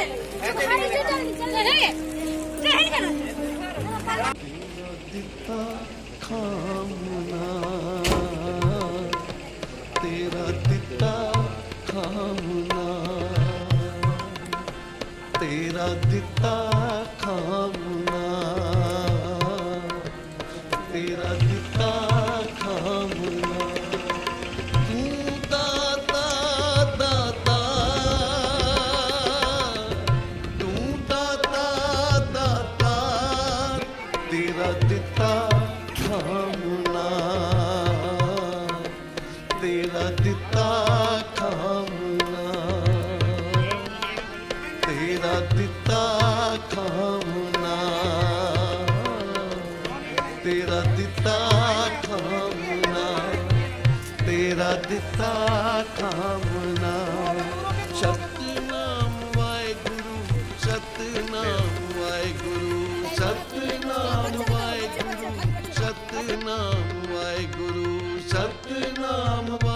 दिता खामना तेरा दिता खामना तेरा दिता खामना तेरा दिता खामना तू दाता दाता तू दाता दाता तेरा दिता खामना तेरा दिता खामना तेरा दिता खामना तेरा दिता खामना तेरा दिता खामना सतनाम वाहेगुरु सतनाम वाहेगुरु सतनाम वाहेगुरु सतनाम वाहेगुरु सतनाम